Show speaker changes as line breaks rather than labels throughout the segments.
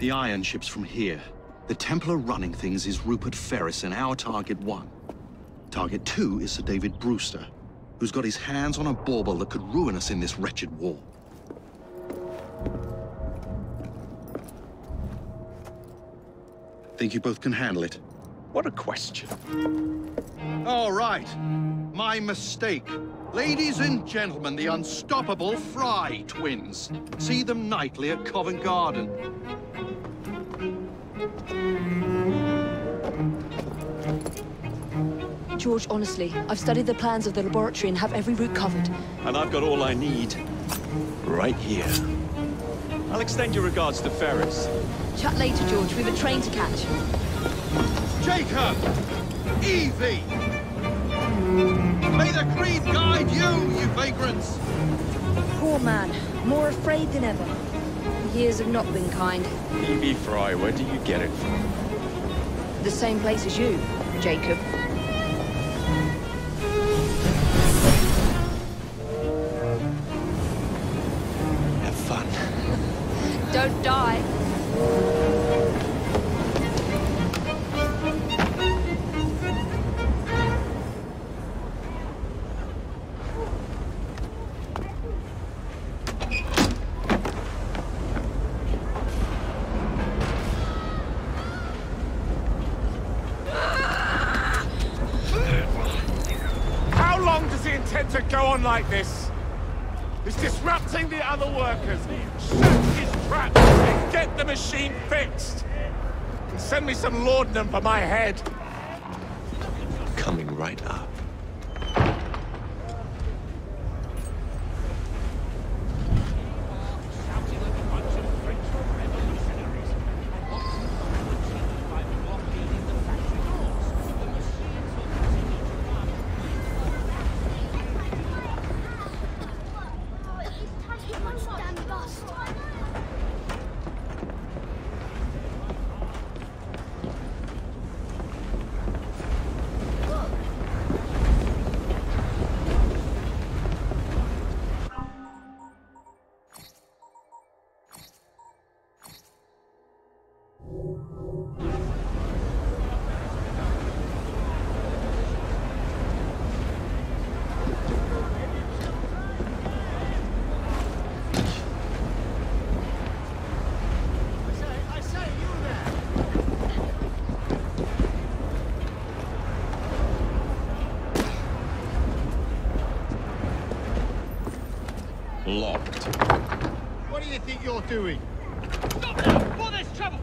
The iron ship's from here. The Templar running things is Rupert Ferris and our target 1. Target 2 is Sir David Brewster, who's got his hands on a bauble that could ruin us in this wretched war. Think you both can handle it?
What a question.
All right. My mistake. Ladies and gentlemen, the unstoppable Frye twins. See them nightly at Covent Garden.
George, honestly, I've studied the plans of the laboratory and have every route covered.
And I've got all I need. Right here. I'll extend your regards to Ferris.
Chat later, George. We've a train to catch.
Jacob! Evie! May the Creed guide you, you vagrants!
Poor man. More afraid than ever. Years have not been kind.
Evie Frye, where do you get it from?
The same place as you, Jacob.
Have fun.
Don't die.
To go on like this. He's disrupting the other workers. Shut his traps and get the machine fixed. And send me some laudanum for my head.
Coming right up.
Locked.
What do you think you're doing?
Stop now! Before there's trouble!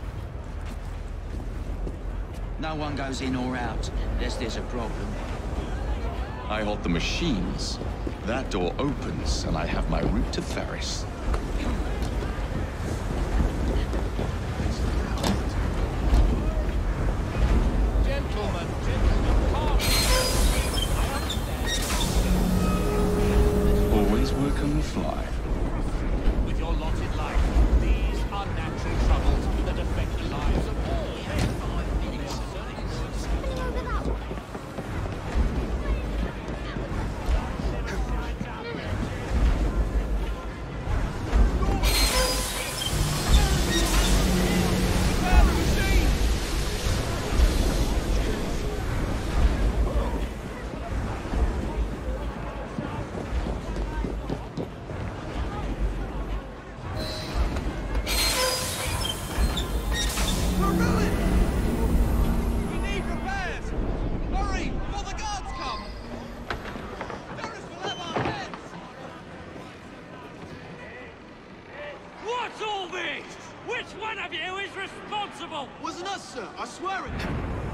No one goes in or out unless there's a problem.
I hold the machines. That door opens, and I have my route to Ferris.
Gentlemen,
Always work on the fly.
with your allotted life, these are natural troubles that affect the lives of all. What's all this? Which one of you is responsible?
Wasn't us, sir. I swear it.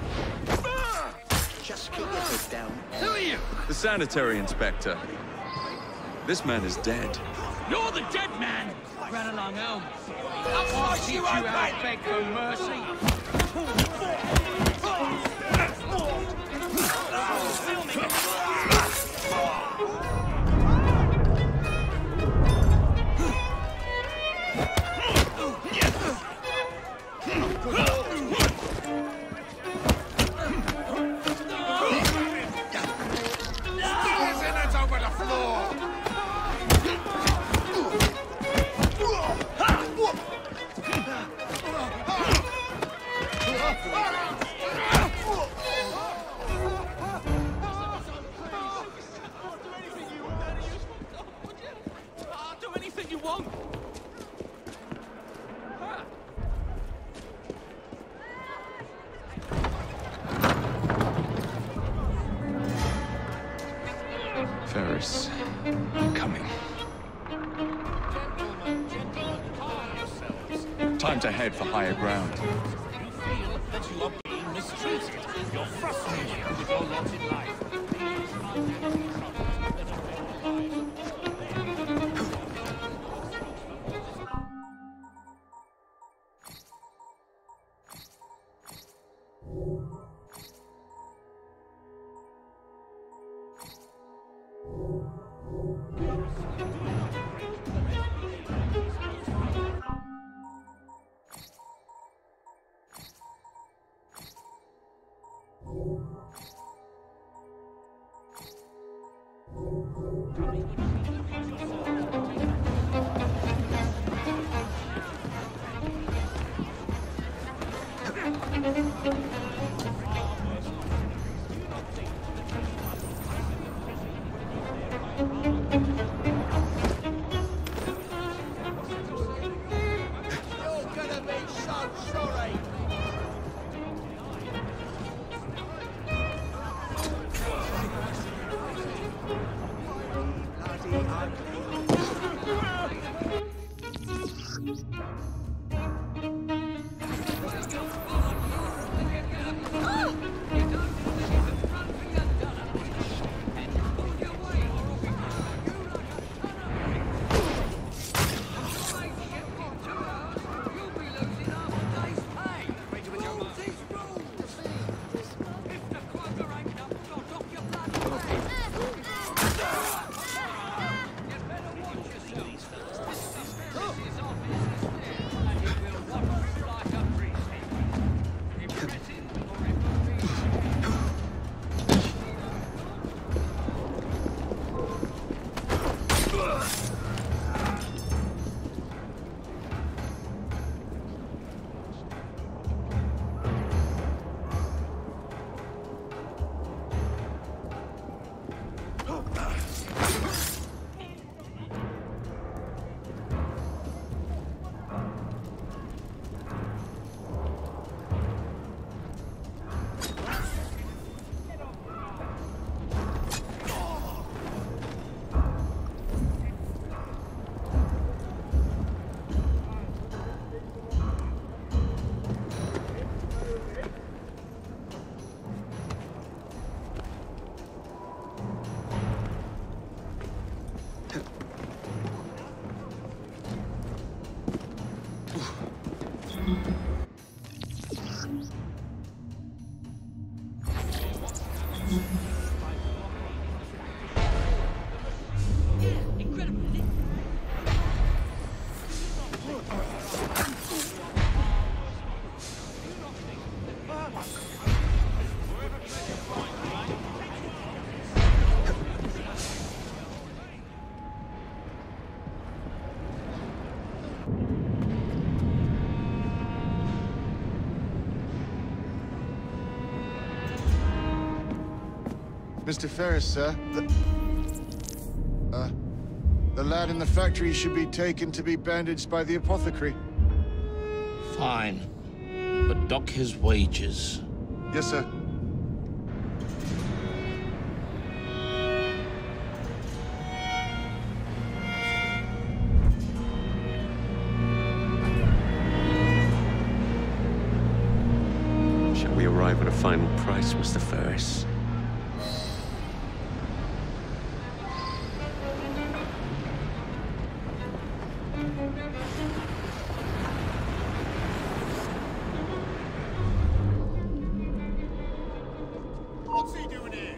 Just keep your head down.
Who are you?
The sanitary inspector. This man is dead.
You're the dead man! Run along home. I'll teach you how to beg for mercy.
Over the floor.
Ferris, I'm coming.
Gentlemen, calm yourselves.
Time to head for higher ground.
You feel that you are being mistreated. You're frustrated with your lot in life. These are natural troubles that affect the lives of all.
Mr. Ferris, sir. The lad in the factory should be taken to be bandaged by the apothecary.
Fine. But dock his wages.
Yes, sir.
Shall we arrive at a final price, Mr. Ferris?
What's he doing here?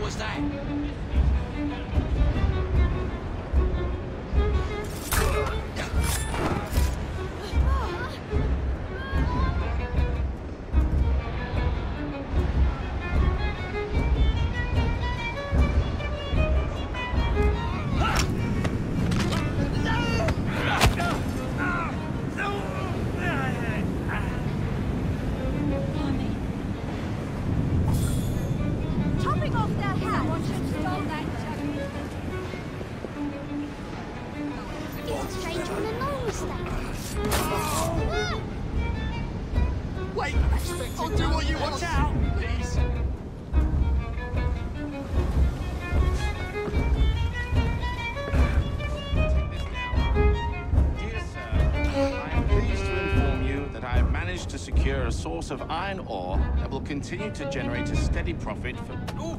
was that?
Wait! I'll do what you want. Watch out! Please.
Dear sir, I am pleased to inform you that I have managed to secure a source of iron ore that will continue to generate a steady profit for... Ooh.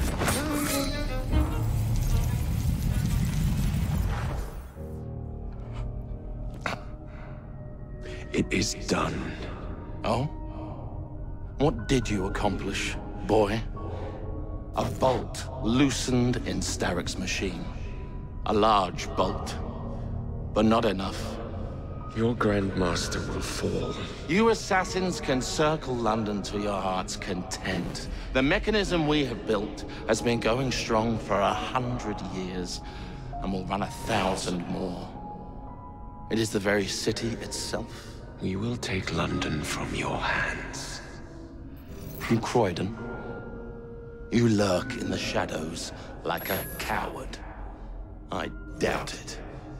It is done.
Oh? What did you accomplish, boy? A bolt loosened in Starrick's machine. A large bolt, but not enough.
Your Grandmaster will fall.
You assassins can circle London to your heart's content. The mechanism we have built has been going strong for 100 years, and will run 1,000 more. It is the very city itself.
We will take London from your hands.
From Croydon? You lurk in the shadows like a coward. I doubt it.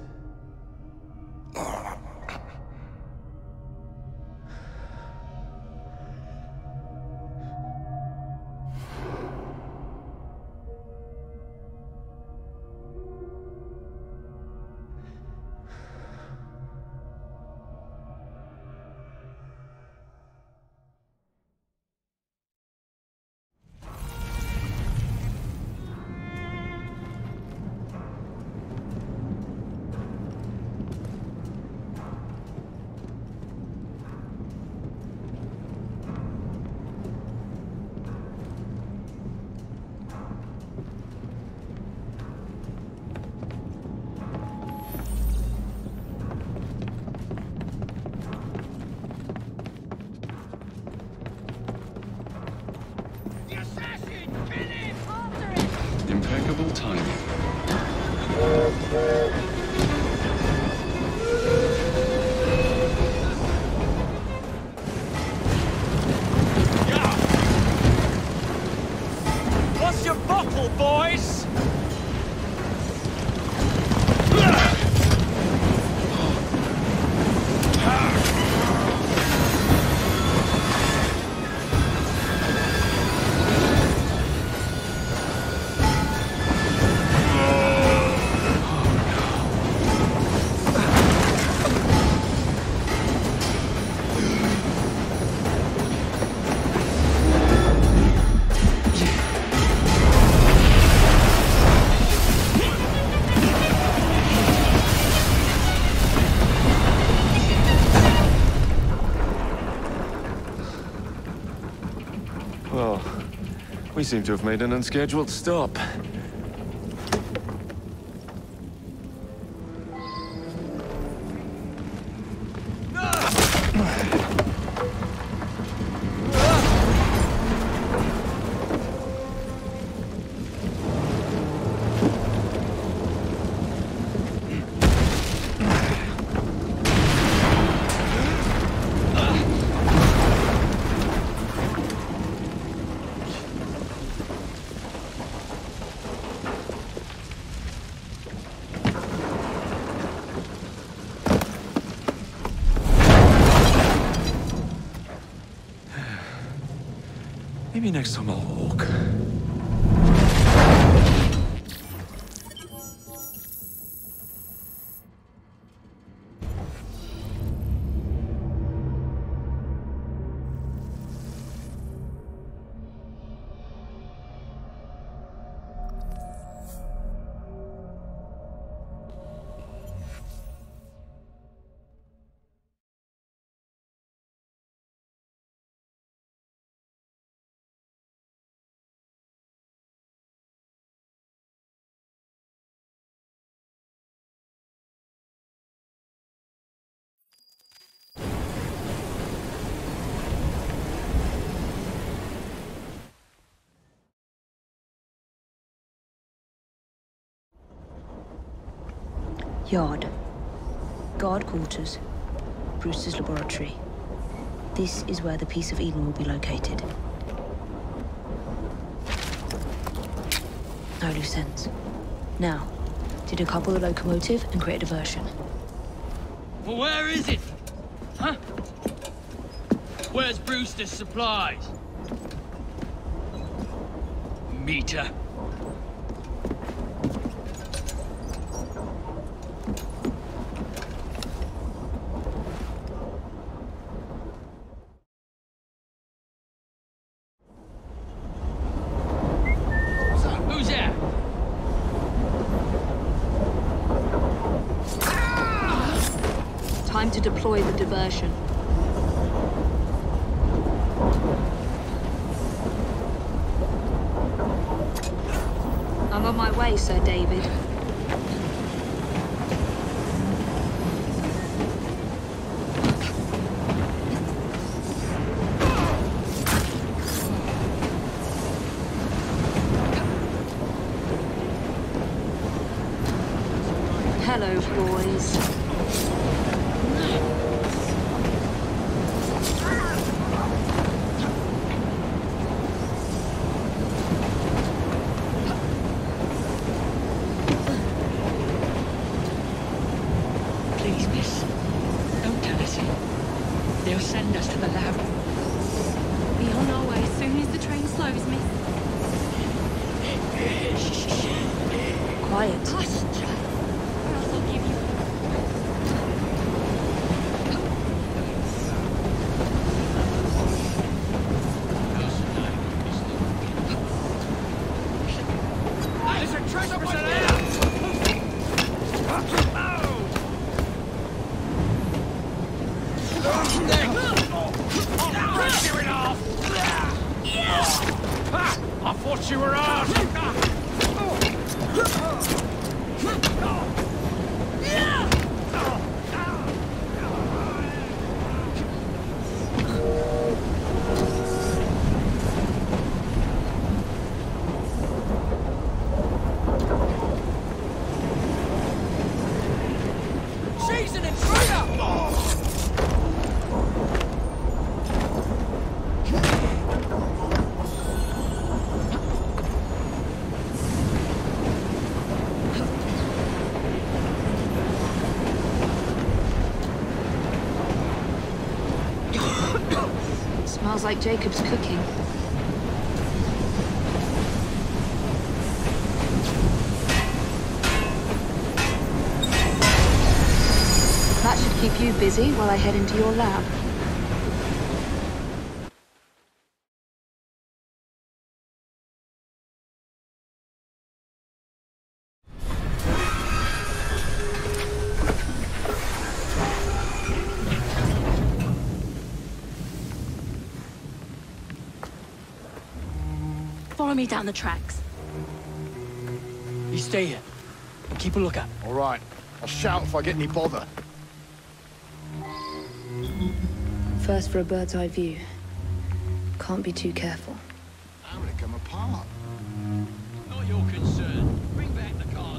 Impeccable timing.
What's your bottle, boys?
Well, we seem to have made an unscheduled stop. Maybe next time I'll walk.
Yard. Guard quarters. Brewster's laboratory. This is where the piece of Eden will be located. No loose ends. Now, to decouple the locomotive and create a diversion.
Well, where is it? Huh? Where's Brewster's supplies? Meter. Who's that?
Time to deploy the diversion. I'm on my way, Sir David. Hello, boys.
Please, miss. Don't tell us. They'll send us to the lab.
Be on our way as soon as the train slows, miss.
Quiet.
Hush! Or else I'll give you...
There's a trespasser there!
I thought you were armed!
She's an intruder!
Smells like Jacob's cooking. That should keep you busy while I head into your lab.
Follow me down the tracks.
You stay here. And keep a lookout.
All right. I'll shout if I get any bother.
First for a bird's eye view. Can't be too careful.
How would it come apart?
Not your concern. Bring back the cargo.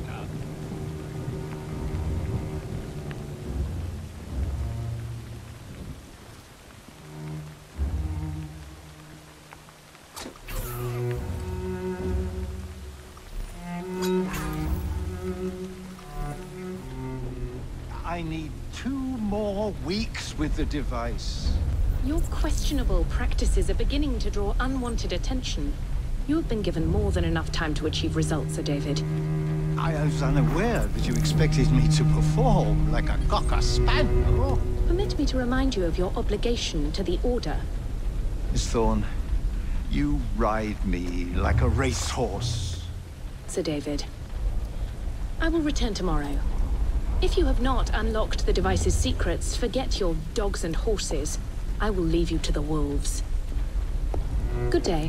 I need 2 more weeks with the device.
Your questionable practices are beginning to draw unwanted attention. You have been given more than enough time to achieve results, Sir David.
I was unaware that you expected me to perform like a cocker spaniel.
Permit me to remind you of your obligation to the Order.
Miss Thorne, you ride me like a racehorse.
Sir David, I will return tomorrow. If you have not unlocked the device's secrets, forget your dogs and horses. I will leave you to the wolves. Good day.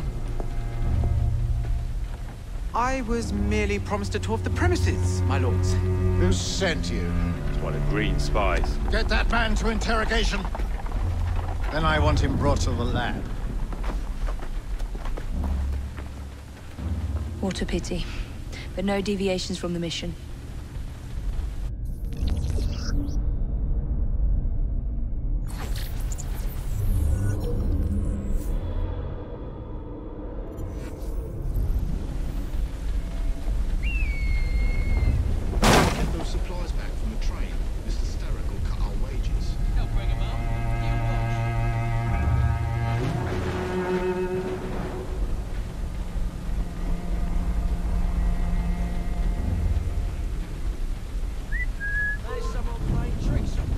I was merely promised a tour of the premises, my lords.
Who sent you?
It's one of Green's spies.
Get that man to interrogation. Then I want him brought to the lab.
What a pity. But no deviations from the mission.
afraid Mr. Sturrock will cut our wages.
They'll bring him up. There's someone playing tricks on me.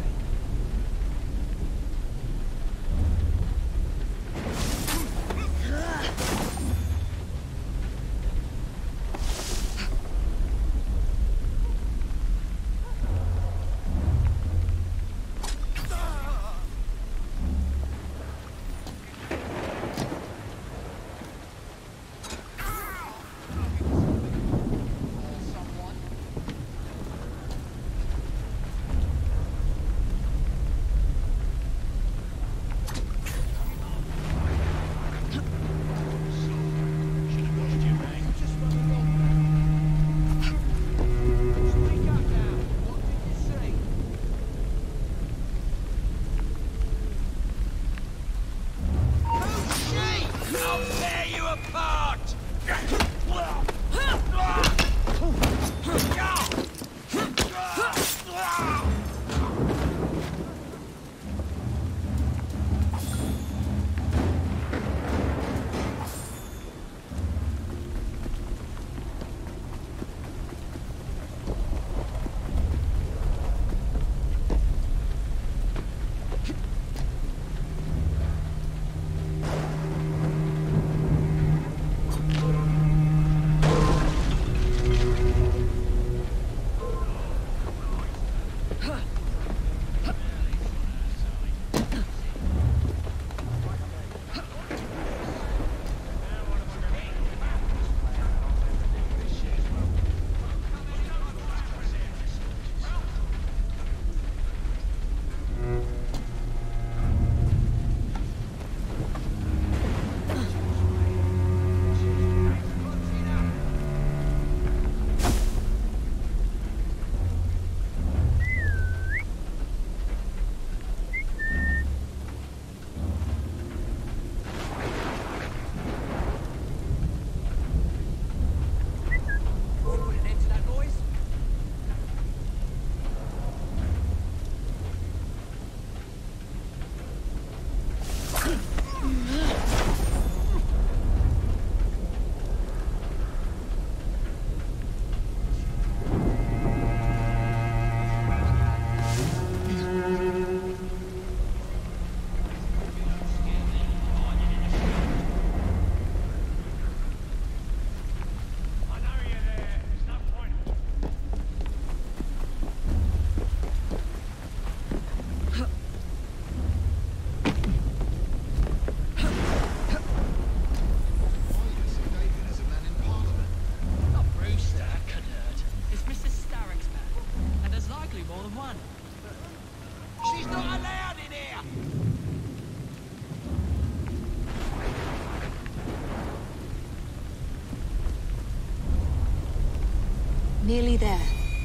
Nearly there.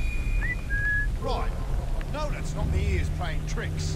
Right. No, that's not the ears playing tricks.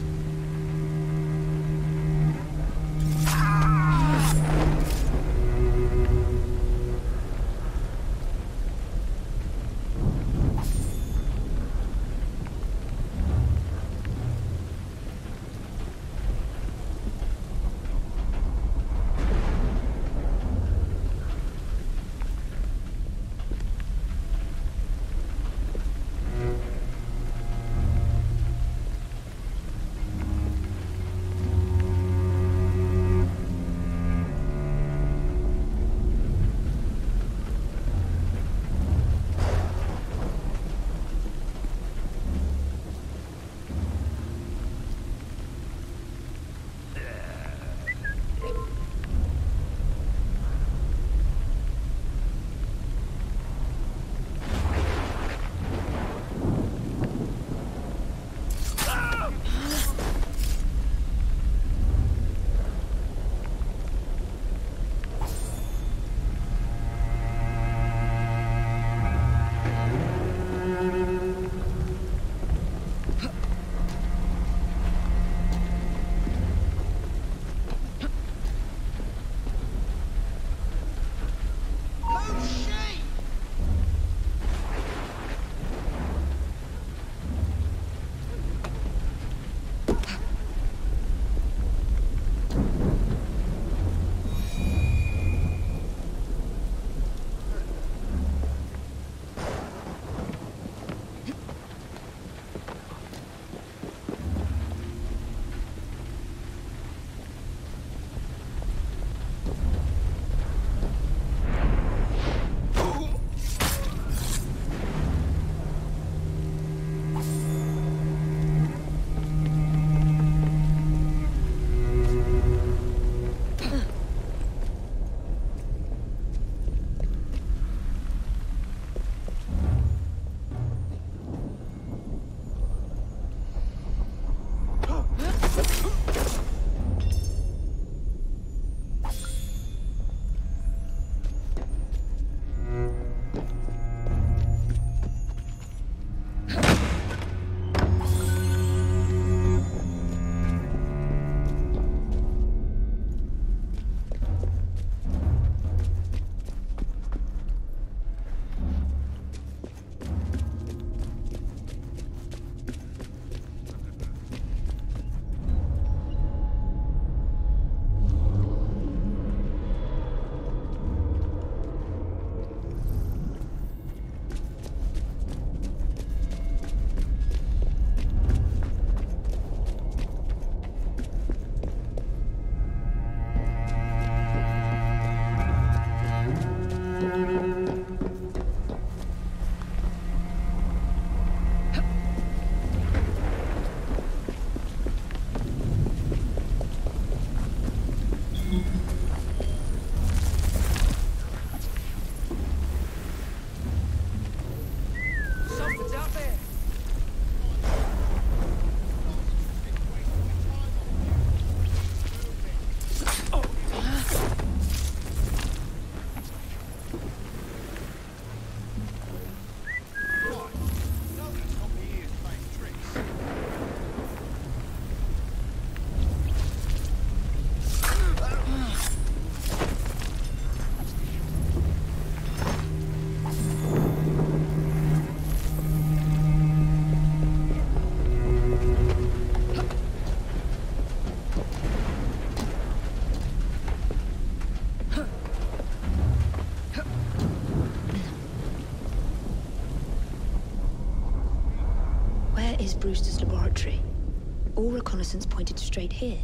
is Brewster's laboratory. All reconnaissance pointed straight here.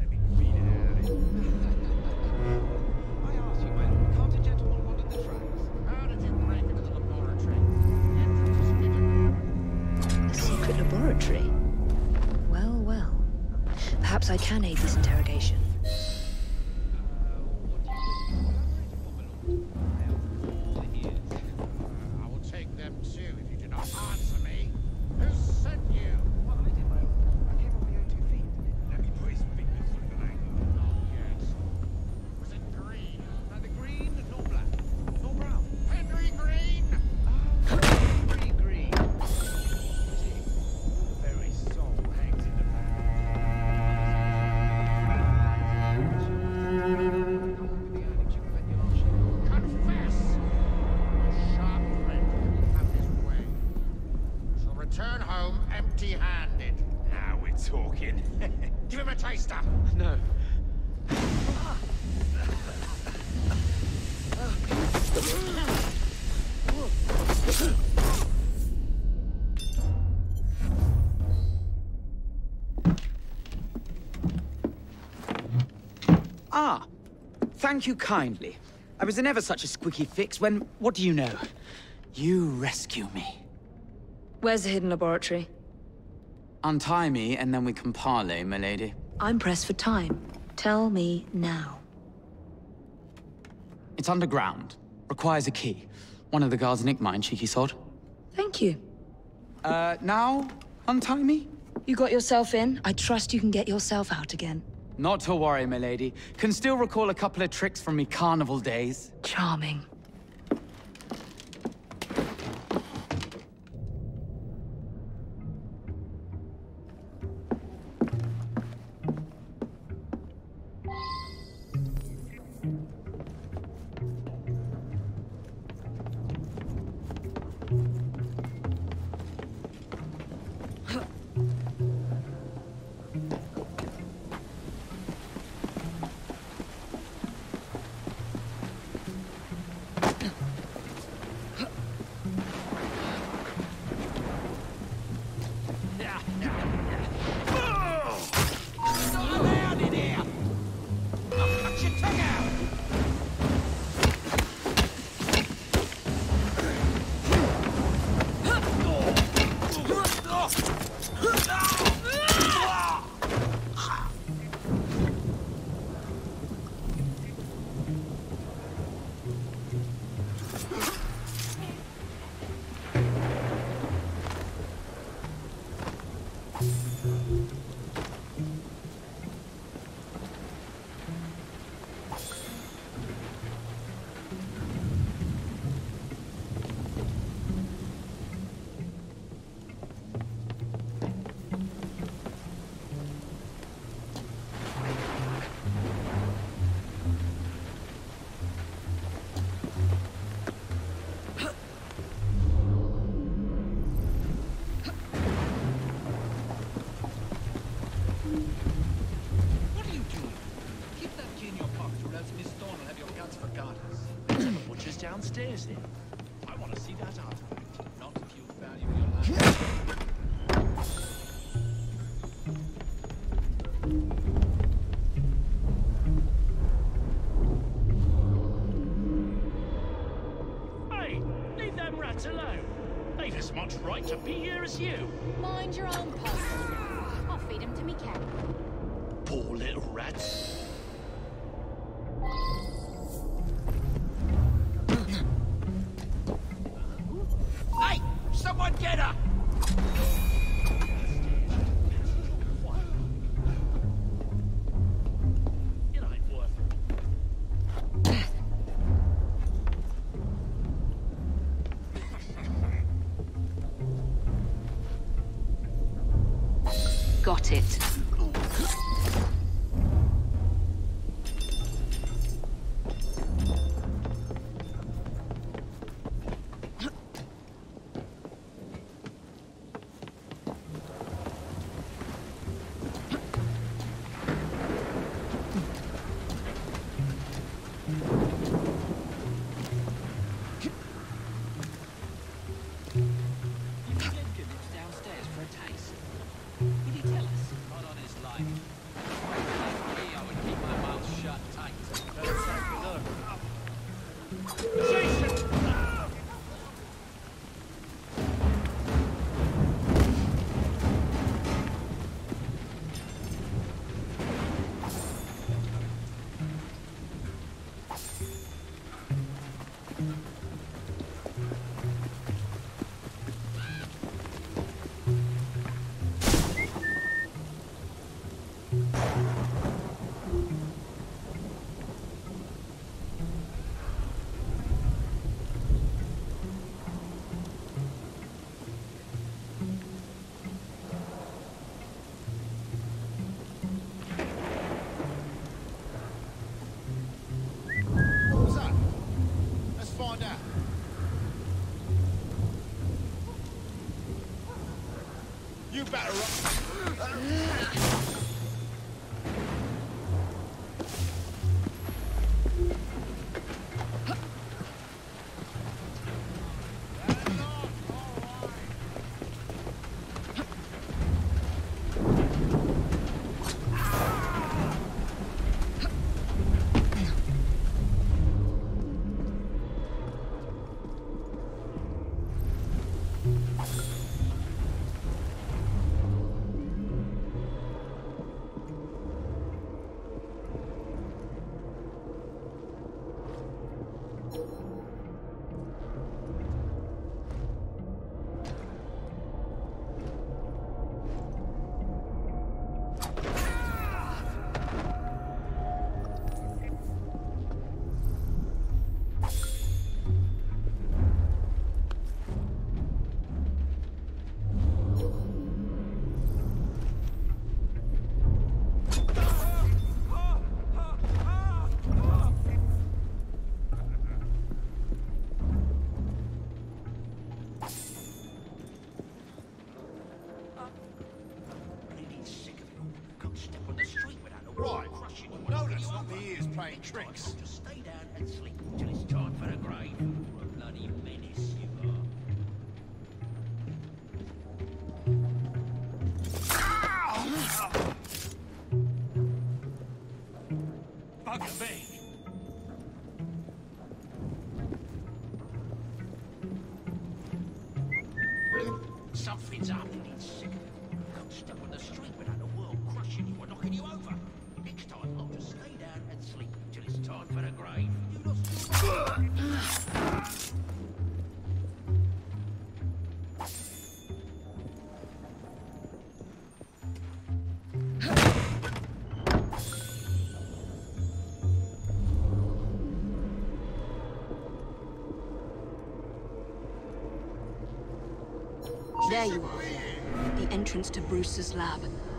I ask you, man, can't a gentleman wander the tracks? How did you break into the laboratory?
A secret laboratory? Well, well. Perhaps I can aid this interrogation.
I will take them too if you do not answer me. Who sent you? Well, I did, my lord. I came on my own 2 feet. Let me put his fingers through the leg. Oh, yes. Was it green? Neither green nor black. Nor brown. Henry Green! Henry Green. The very soul hangs in the Confess! Your sharp friend will have his way. Shall return home empty-handed. Now we're talking. Give him a taster.
No. Ah, thank you kindly. I was in ever such a squeaky fix when, what do you know? You rescue me.
Where's the hidden laboratory?
Untie me, and then we can parley, my lady.
I'm pressed for time. Tell me now.
It's underground. Requires a key. One of the guards nicked mine, cheeky sod.
Thank you.
Now? Untie me?
You got yourself in. I trust you can get yourself out again.
Not to worry, my lady. Can still recall a couple of tricks from me carnival days.
Charming.
Downstairs then. I want to see that artifact, not if you value your life. Hey, leave them rats alone. They've as much right to be here as you.
Mind your own person. I'll feed him to me cat.
Poor little rats. Someone get her! It ain't worth it.
Got it.
Downstairs for a taste. You better run. Tricks.
Just stay down and sleep till it's time for the grave. You're a bloody menace, you are. Bugger me! Something's up and it's sick of it. Can't step on the street without the world crushing you or knocking you over. Next time, I'll just stay down and sleep till it's time for the grave. You lost
There you are. The entrance to Brewster's lab.